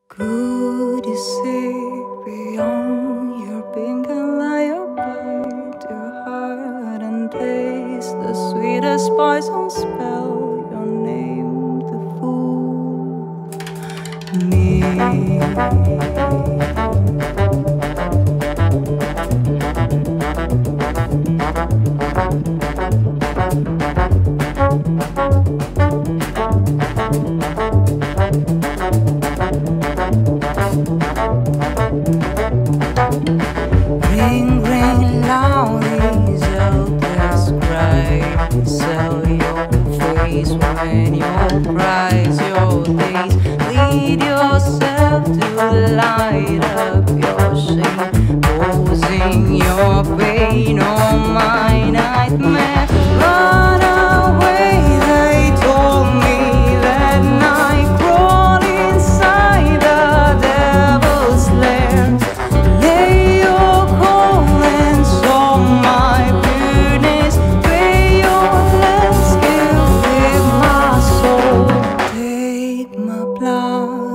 Could you see beyond your pink and liar bite your heart and taste the sweetest poison spell your name to fool me? Ring, ring loudly, helpless cries. Sell your face when you cries your daze. Lead yourself to light up your shame, posing your pain on my nightmare. Run away, they told me that night. Crawl inside the devil's lair. Lay your cold hands on my pureness. Pay your last gift with my soul. Take my blood